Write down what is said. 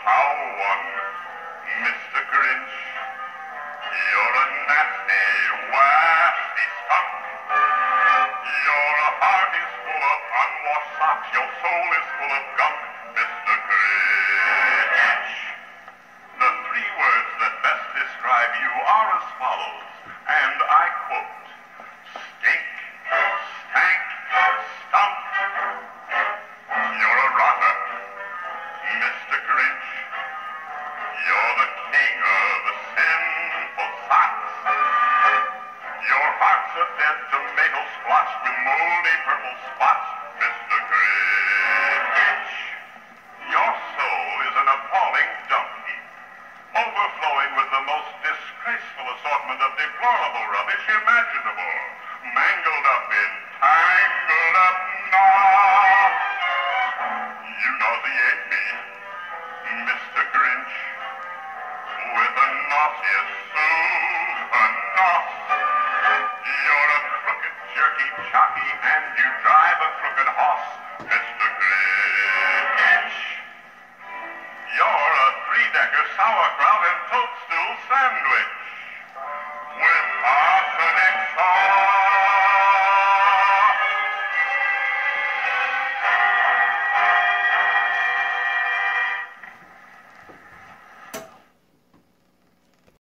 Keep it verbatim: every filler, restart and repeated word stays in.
one, Mister Grinch. You're a nasty, wasty skunk. Your heart is full of unwashed socks. Your soul is full of gunk, Mister Grinch. The three words that best describe you are as follows, and I quote, stink, stank, stunk. You're a rotter, Mister Grinch. You're the king of the sinful socks. Your heart's a dead tomato splotched with moldy purple spots, Mister Grinch. Your soul is an appalling dump heap, overflowing with the most disgraceful assortment of deplorable rubbish imaginable, mangled up in tangled up knots. You nauseate me, Mister Grinch, with the nauseous super nos. You're a crooked, jerky, jockey, and you drive a crooked horse, Mister Grinch. You're a three-decker sauerkraut and toadstool sandwich with